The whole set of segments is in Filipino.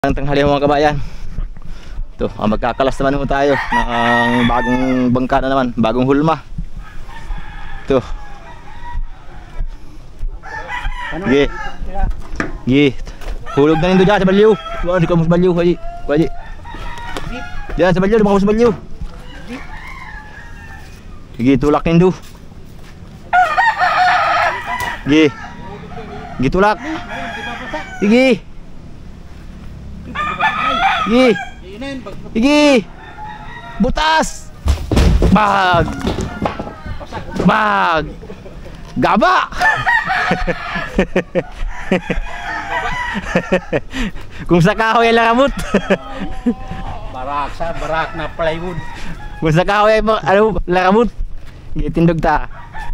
Ang tanghali mga kabayan. Ito, magkakalas naman tayo ng bagong bangka na naman, bagong hulma. Ito. Gi. Gi. Hulog na nindo dyan sa balyo. Di ka mo sa balyo, Haji. Haji. Diyan sa balyo, di mo sa balyo. Sige, tulak nindo. Gi. Gi tulak. Sige. Sige. Sige. Butas. Bag. Bag. Gaba. Kung sa kahoy ay laramot. Barak na plywood. Kung sa kahoy ay laramot. Gitindog ta.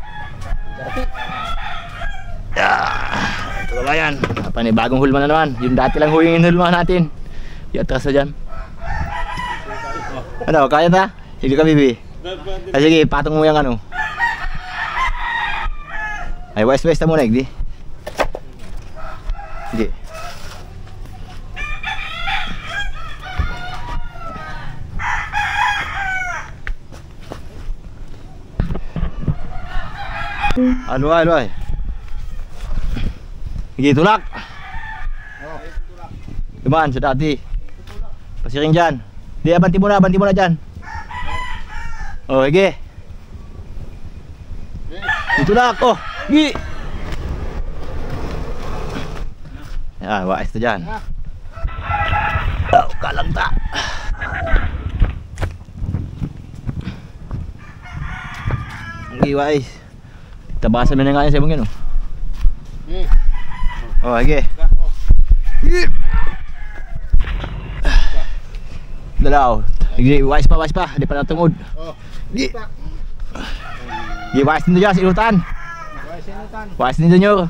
Ito ba yan? Panibagong hulma na naman. Yung dati lang huyingin hulma natin. Atras na dyan. Ano, kaya ta? Sige ka, bibi. Sige, patong mo yung ano. Ay, west na muna, hindi. Sige. Ano ay? Sige, tulak. Kumaan sa dati. Pasiring dyan. Di, banti mo na dyan. Oh, sige. Itulak, oh. Gi. Yan, wais na dyan. Oh, kalang ta. Gi, wais. Tabasan mo na nga yan sa ibang yan, oh. Oh, sige. Gi. Dalaw. Gi, wais pa. Di pa natungod. Gi. Gi, wais din dyan sa inutan. Wais din dyan.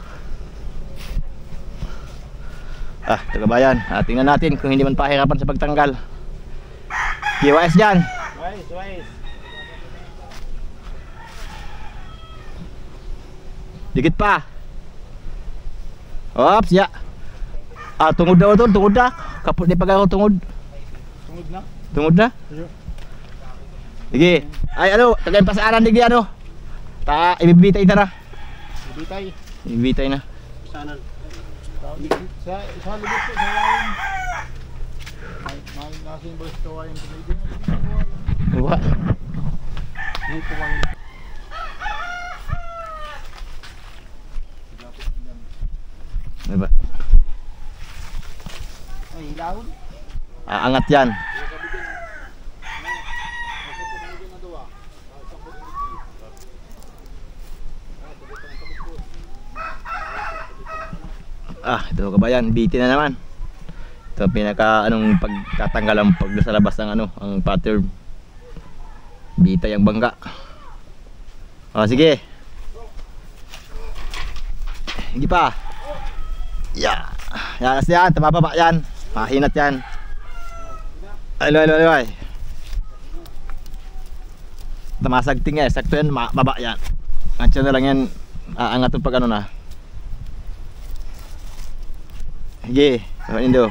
Tagabayan. Tingnan natin kung hindi man pahirapan sa pagtanggal. Gi, wais dyan. Wais. Dikit pa. Ops, ya. Tungod na ito, tungod na. Kapot di pag ako tungod. Tungod na? Sige. Ay, ano, tagayin pasaaran digdi, ano. Ibibitay na na. Ibibitay na. Sanan. Sa lubot ko, sa lalim. Nasin ba sa kawain ko na ibig? Buka. Ano ba? Ay, ilahon. Angat yan. Ito kabayan, biti na naman. Ito pinaka anong pagtatanggal ang pag sa labas ng ano, ang pattern. Bitay ang bangka. Sige. Hindi pa. Yeah. Yan, yan, tababa yan. Mahinat yan. Ay. Tamasag tingin, sakto yan, baba yan. Andiyan na lang yan, aangat yung pag ano na. Sige, indo.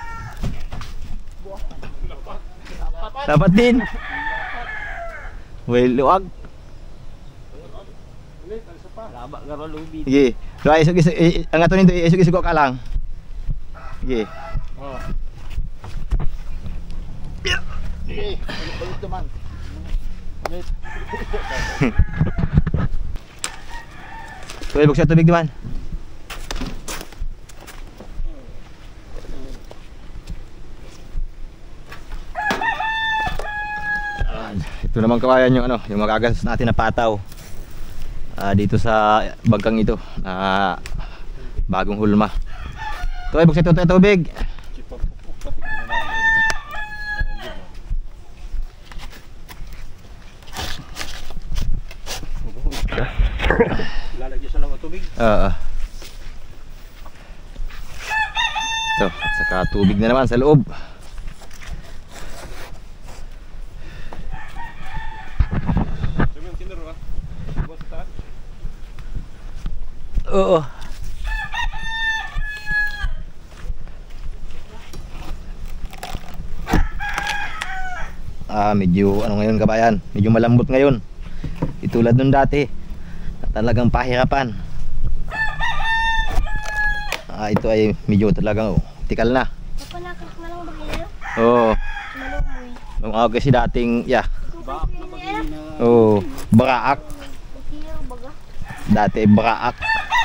Dapat din. Well, luwag. Sige, angat nindo, isug ka lang. Sige. Balik naman. Buksan tubig naman. Ito naman kawayan yung ano, yung magagastos natin na pataw. Dito sa bangkang ito na bagong hulma. Ito ay buksan ito tubig. Lalagyan sa lawa tubig. Ito, at saka tubig na naman sa loob. Oo. medyo ano ngayon kabayan, medyo malambot ngayon. Itulad nung dati, talagang pahirapan. Ito ay medyo talagang tikal na. Kapanakas malang bagay Oo. malumoy. Nung ako kasi dating, Baak na bagay na. Baraak. Itiyo baga. Dati Baraak.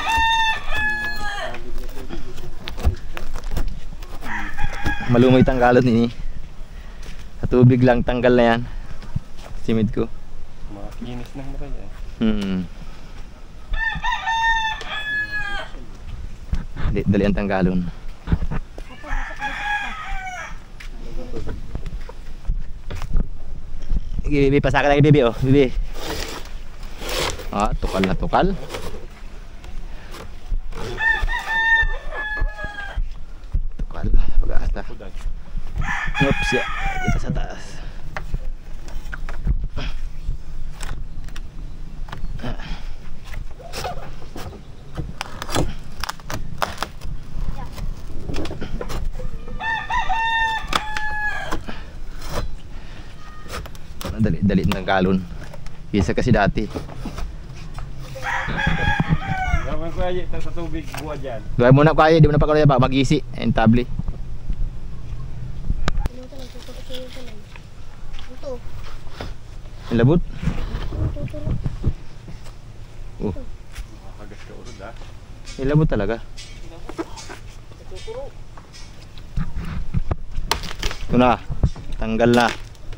Malumoy tanggalon ini. Sa tubig lang tanggal na yan. Simid ko. Makinis ng maray eh. Dali ang tanggalon. Sige, Bibi, pasakan lagi, Bibi, oh. Bibi. Tukal na tukal. Tukal, pag-aasta. Oops, ya. Kita sa taas. Dali ng galon. Bisa kasi dati. Gawin ko ay sa tubig buwa dyan. Gawin muna ko ay, di mo na pagkakaya ba? Mag-isi. Entabli. Ano ito lang tuturuan sa iyo lang. Ito. Labot? Tuturuan. Makagas ka urod ah. Labot talaga. Ito na. Tanggal na.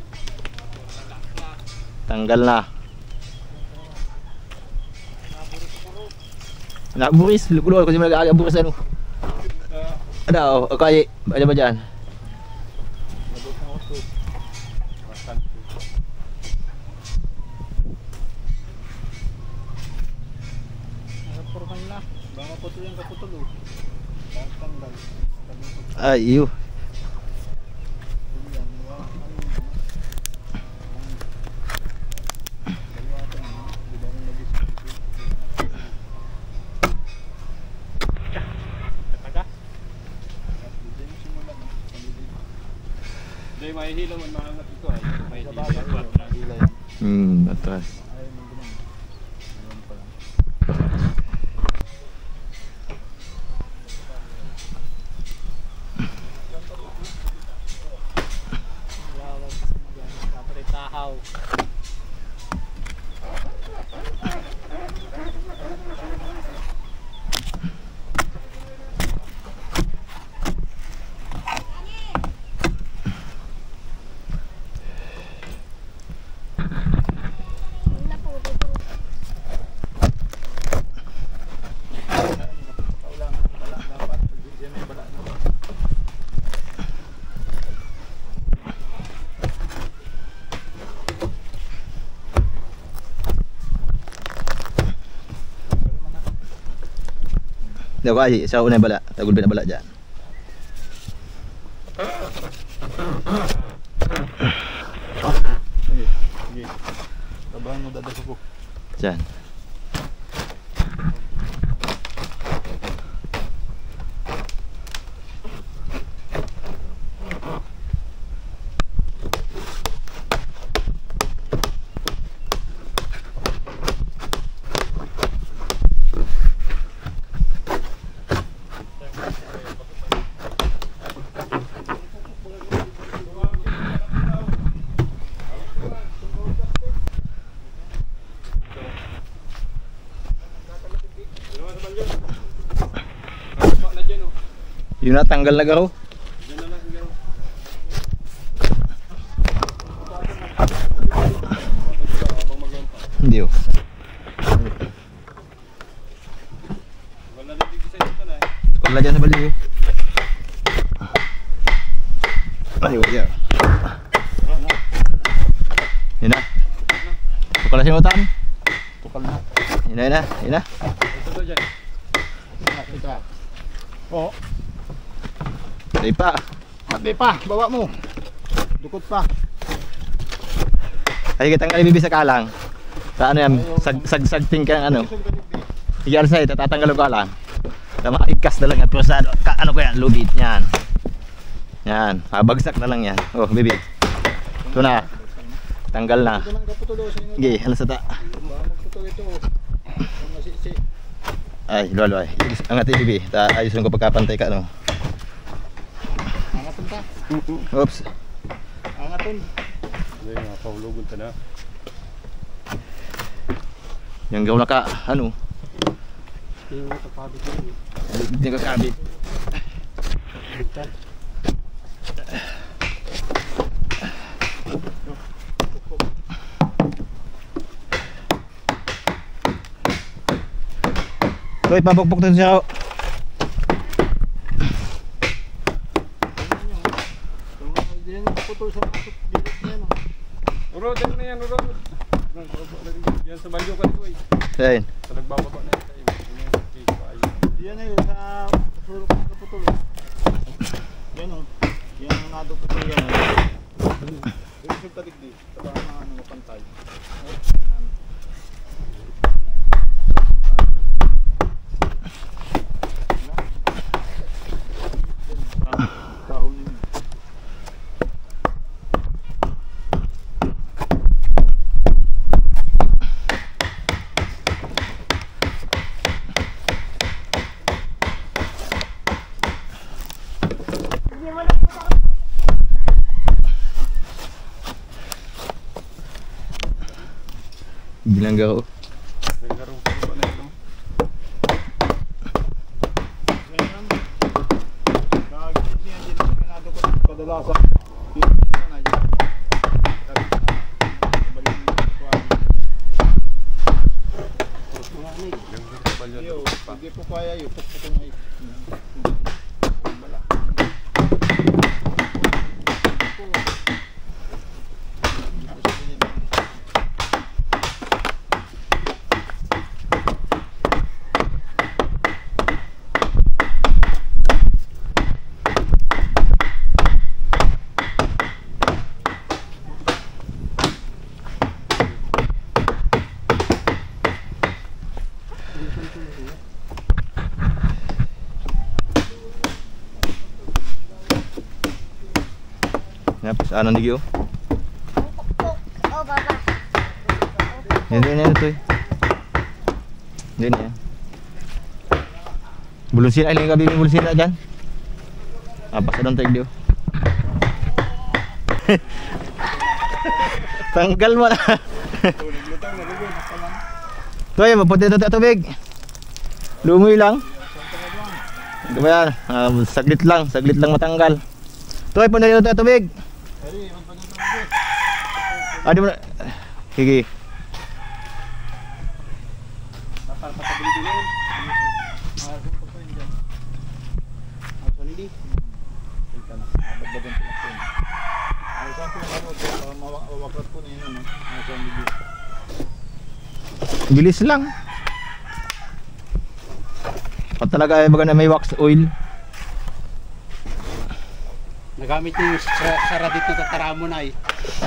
Tanggal na. Naburis, lukulo kasi mag-aaga buris ano. Ada oh, kaya ada ba diyan? Nabot ng uso. Bastante. Nakaporman na. Baka po yung kaputulo. Tanggal. Ay, iyo. Dahil mahihila man maangat ito ay mahihila. Atras. Wala po tuturuan. Daw ay sa unay bala, tagul na bala diyan. Sige. Tabahan mo dadako ko. Diyan. Yung natanggal na garo. Hindi oh. Wala dyan sa baliw. Ay, wala. Yun na. Tukal na simutan. Tukal na. Yun na, yun na. Yun na. Ito dyan. Ito. Oo. Day pa. Mati pa. Bawa mo. Dukot pa. Ay, kitang bibi sa kalang. Sa ano yan, sag-ting kang ano. Sige, Arsay, tatatanggal ko lang. Sa mga ikas na lang yan. Pero sa ano ko yan, lubit. Yan. Yan. Babagsak na lang yan. Oh, bibi. Ito na. Tanggal na. Ito nang kaputulo sa inyo. Sige, ano sa ta? Baka magputol ito. Ang masisi. Ay, lolo ay. Angat bibi. Ayusin ko pagkapantay ka no. Angaton ta. Oops. Angaton. Hindi nga, paulugon ta na. Yung gaw na ka, ano? Yung kapabit yun. Hindi ka kabit. Bigtan. So, ipapukpok din siya ako. Hindi yan kaputol sa pasok. Bilit na yan. Uro, dyan na yan, uro. Yan sa banyo ka ito eh. Ayun. Sa nagbababa na ito eh. Yan na yun sa sulok ng kaputol. Yan o. Yan ang naduputol yan. Yung sugtadigdi. Taba ang mga pantay. Bilangga ko. Nagkaroon ko ba na ito? Kadalasan. Hindi po kaya yun. Pagpapun ay wala. Tapos anong digyo? Pukpuk. Oh, baba. Hindi na ito eh. Hindi na yan. Bulunsin ay lang kabibing bulunsin na dyan. Pas doon tayo diyo. Tanggal mo na. Ito ay mapunti ito tubig. Lumoy lang. Ito ba yan? Saglit lang matanggal. Ito ay punta dito tubig. Di mo na. Sige. Bilis lang. O talaga ay baga na may wax oil. Nagamit yung saradit na tataramo na eh.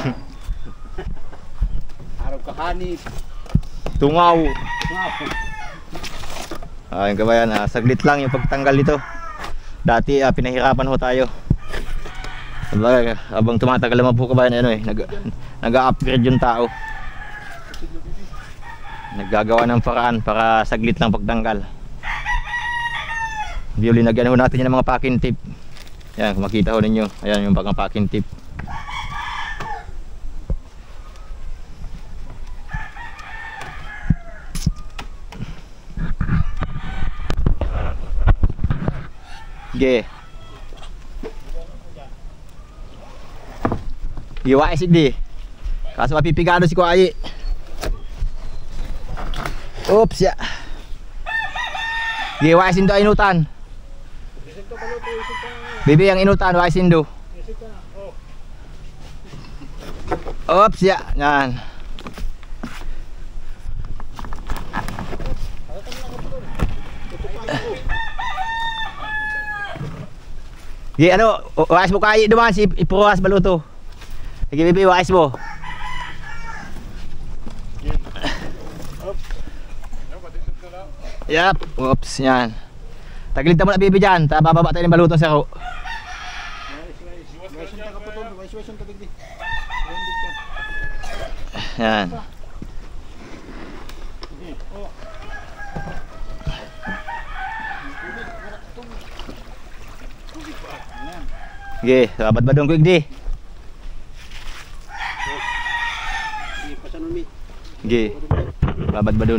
Araw kahanip. Tungaw. Ayun kabayan, saglit lang yung pagtanggal nito. Dati pinahirapan ho tayo. Sabagay, habang tumatagal naman po kabayan, ano eh, nag-upgrade yung tao. Naggagawa ng paraan para saglit lang pagtanggal. Linagyan ho natin yan ng mga packing tape. Yan, kung makita ho ninyo, ayan yung mga packing tape. Sige. Iwa isig di. Kaso mapipigado si Kuayi. Oops ya. Sige, wa isindo ay inutan. Bibi ang inutan, wa isindo. Oops ya. Yan. Sige, ano, wais mo Kuayi duman si ipuwas baluto. Sige, bibi, wais mo. Yap, oops, yan. Tagilid na muna bibi dyan, bababa tayo ng balutong sa ko. Landig ka. Yan. Sige. Oh. Tubig pa. Ayan. Sige, sabat ba doon ko igdi? Sige, pasanon mi. Sige, sabat ba doon?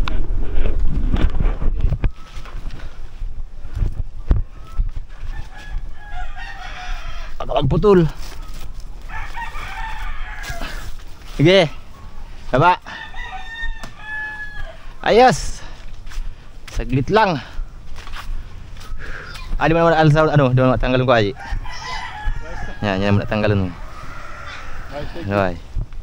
Pagputol. Sige. Baba. Ayos. Saglit lang. Di mo naman alsa ano, di mo tanggalin ko aji. Yan mo tanggalin mo. Right.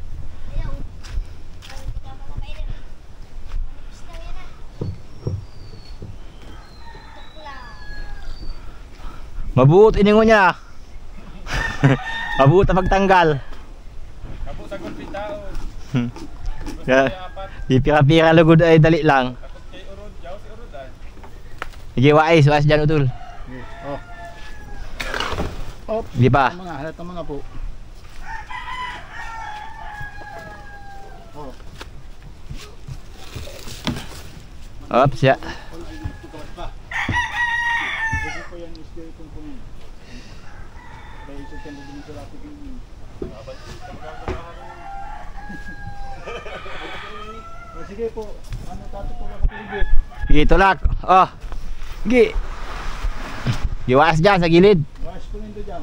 Mabuot iningo niya. Mabuot ang pagtanggal. Kapos ang gulpin tao. Ya. Di pira-pira lugod ay dali lang. Takot kay Urod. Yaw si Urod ay. Sige, wais dyan utul. Sige. Oh. Oh. Di pa. Mga halata mga po. Oh. Ops, ya. Kasi po yan is kayo itong punin. Kaya isip ka na din sa rapid yung sige po. Ano tato po lang kapilibit? Sige, tulak. Oh. Sige. Iwas dyan sa gilid. Wash po nito dyan.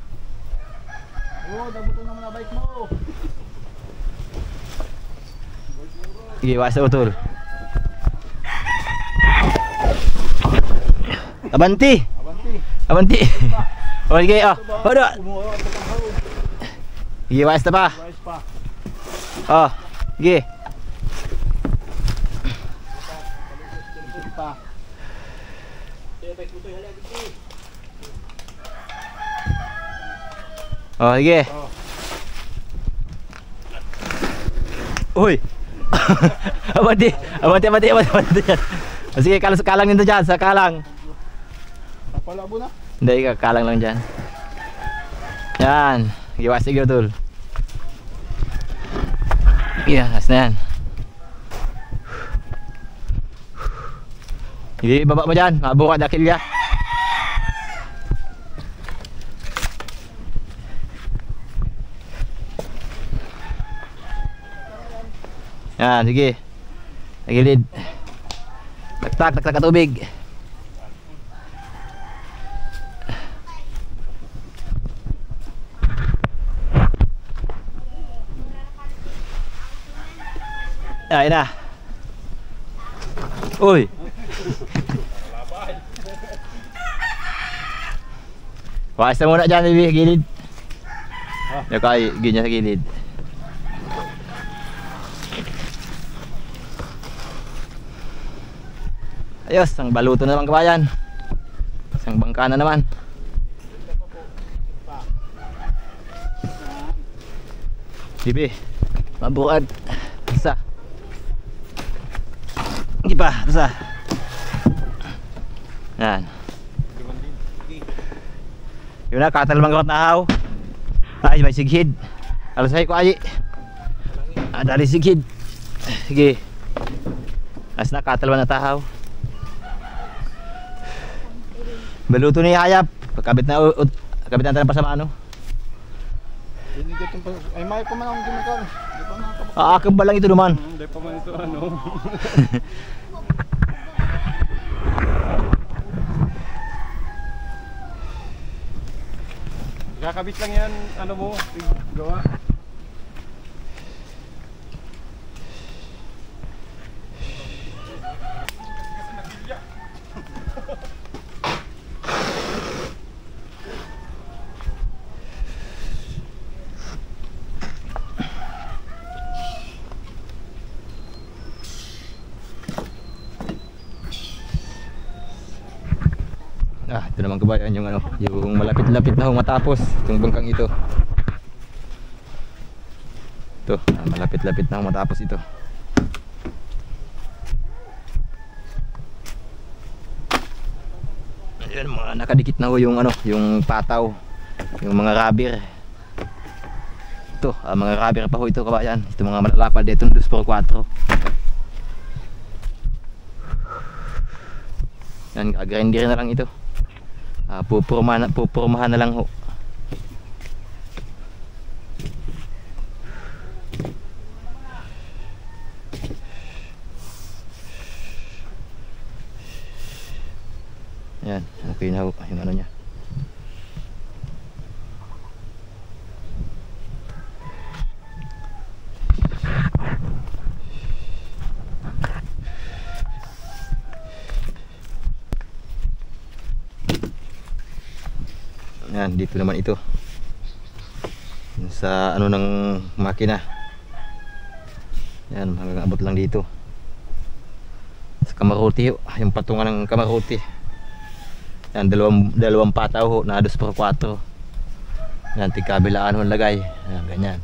Oo, dabuto naman na bike mo. Sige, iwas sa utul. Abanti. Abanti. Abanti. Oh, sige, oh. Odo. Umuha at panghaw. Sige, iwas na pa. Wash pa. Oh. Sige. Sige pa. Oh, sige. Oh. Uy. Abanti. Abanti. Sige, kalang nito dyan. Sa kalang. Napalabo na. Hindi, kalang lang dyan. Yan. Iwas sige utul. Iya, as na yan. Hindi, baba mo dyan. Mabuka dakil ya. Yan, sige. Nagilid. Tak ka tubig. Ay na. Uy. Waas na muna dyan, baby, gilid. Yung kaya, ganyan sa gilid. Ayos, ang baluto na naman kabayan. Isang bangka na naman. Bibi, mabuad. Isa. Hindi pa, isa. Yan. Yun na, katal bang gawat na haw. Ay, may sighid. Alasay ko ayi. Dali sighid. Sige. As na, katal ba na tahaw. Baluto ni hayap. Kabit na tayo pa sa ano. Ay, may pa man akong ginagal. Di pa nakakabak. Aakam ba lang ito naman? Hindi pa man ito ano. Kakabit lang yan, ano mo, gawa. Ito naman kabayan yung ano, yung malapit-lapit na matapos itong bangkang ito. Ito, malapit-lapit na matapos ito. Ayun, mga nakadikit na ho yung ano, yung pataw, yung mga rubber. Ito, mga rubber pa ho ito kabayan. Ito mga malalapad dito ng 2x4. Yan, grinder na lang ito. Pupurmahan na lang ho. Yan, okay na ho yung ano niya. Yan, dito naman ito sa ano ng makina. Yan, hanggang abot lang dito sa kamarote, yung patungan ng kamarote. Yan, dalawang pataw ho na 2x4. Yan, tigkabilaan ho lagay. Yan, ganyan.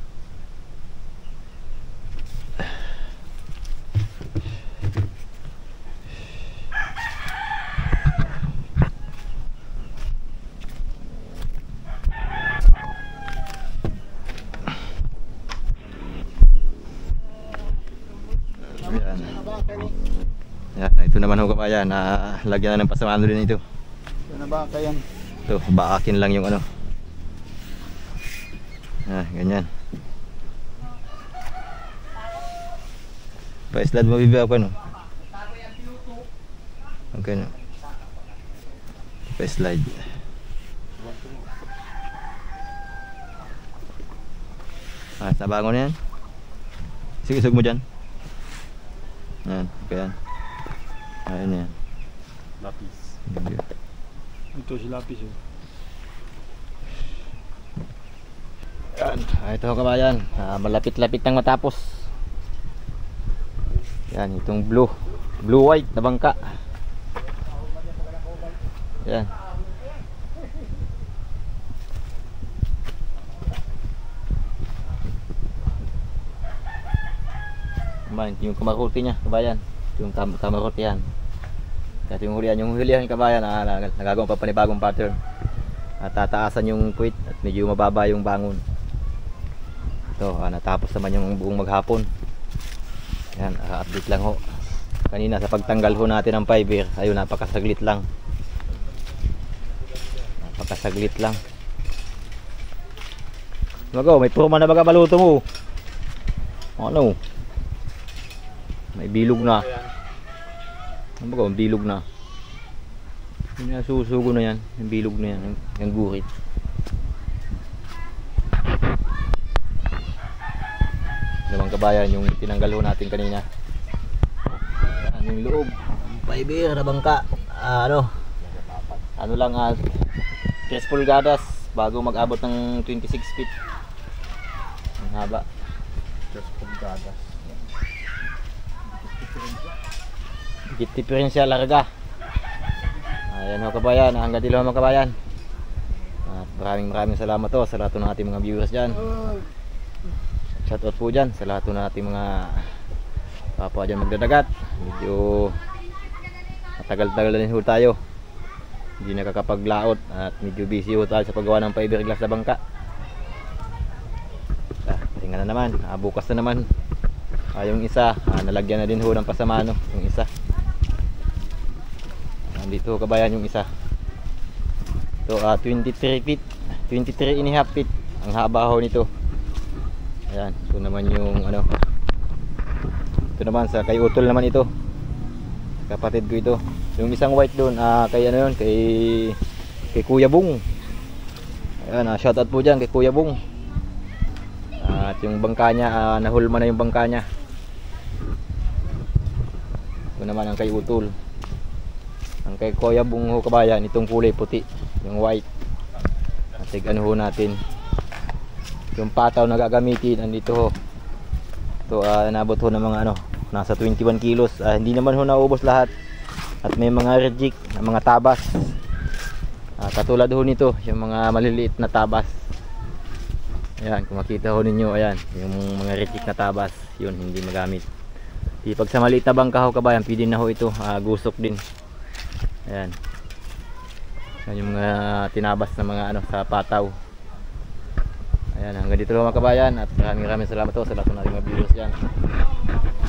Yan, ito naman ho kabayan, lagyan na ng pasamano din ito. Yan na ba kayan? Ito, baakin lang yung ano. Ganyan. Pa-slide mo bibig ako no? Okay no? Pa-slide. Nabangon na yan. Sige, isog mo dyan. Yan, okay yan. Ayun yan. Lapis. Ito si lapis oh. Yan, ito kabayan, malapit-lapit nang matapos. Yan, itong blue white na bangka. Yan. Yung kamarote niya kabayan, yung kamarote yan. At yung hulihan kabayan, nagagawa pa panibagong pattern. At tataasan yung quit at medyo mababa yung bangon. Ito, natapos naman yung buong maghapon. Yan, update lang ho. Kanina sa pagtanggal ho natin ng fiber, ayun, napakasaglit lang. Napakasaglit lang. Magaw, may purma na baga baluto mo. Ano? May bilog na. Ano ba, bilog na. Yung susugo na yan, yung bilog na yan, yung gurit. Naman kabayan, yung tinanggal ho natin kanina. Yan, yung loob, fiber na bangka. Ano lang, 3 pulgadas bago mag-abot ng 26 feet. Ang haba. 3 pulgadas. Git diferensya larga. Ayan ho kabayan, hanggang dito mga kabayan. At maraming salamat to sa lahat ng ating mga viewers dyan. Shoutout po dyan sa lahat ng ating mga kapwa dyan magdadagat. Medyo matagal-tagal na rin ho tayo, hindi nakakapaglaot at medyo busy ho tayo sa paggawa ng fiberglass na bangka. Tingnan na naman, bukas na naman. Yung isa, nalagyan na din ho ng pasamano yung isa. Dito kabayan yung isa. Ito 23 feet, 23 and a half feet ang haba ho nito. Ayan, ito naman yung ano. Ito naman sa kay Utol naman ito. Kapatid ko ito. Yung isang white doon, kay ano yun, kay Kuya Bung. Ayan, shoutout po dyan kay Kuya Bung. At yung bangka niya, nahulma na yung bangka niya. Ito naman ang kay Utol. Ang kay Kuya Bung ho kabayan, itong kulay puti, yung white. At ano ho natin, yung pataw na gagamitin, andito ho. Ito, nabot ho ng mga ano, nasa 21 kilos. Hindi naman ho naubos lahat. At may mga reject na mga tabas. Katulad ho nito, yung mga maliliit na tabas. Ayan, kung makita ho ninyo, ayan, yung mga reject na tabas, yun, hindi magamit. Di pag sa maliit na bangka ho kabayan, pwede na ho ito, gusok din. Ayan. Ayan yung mga tinabas na mga ano sa pataw. Ayan, hanggang dito lang mga kabayan at maraming salamat po sa lahat ng ating mga viewers dyan.